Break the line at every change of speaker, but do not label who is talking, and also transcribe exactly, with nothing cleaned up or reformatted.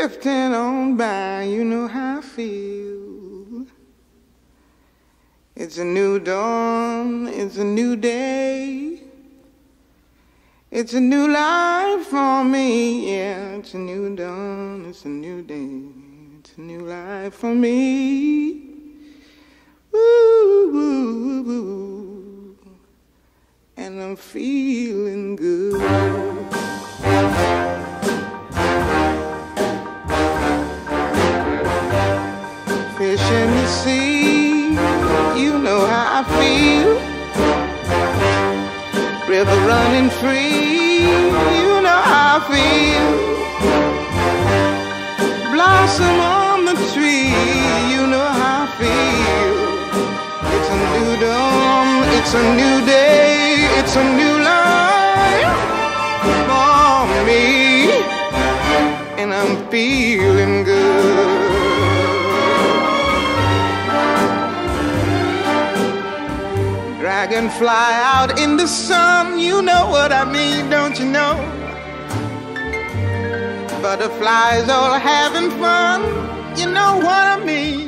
drifting on by, you know how I feel. It's a new dawn, it's a new day. It's a new life for me, yeah. It's a new dawn, it's a new day. It's a new life for me. Woo, woo, woo. And I'm feeling good. Fish in the sea, you know how I feel. River running free, you know how I feel. Blossom on the tree, you know how I feel. It's a new dawn, it's a new day, it's a new life for me. And I'm feeling good. Dragonfly out in the sun, you know what I mean, don't you know? Butterflies all having fun, you know what I mean.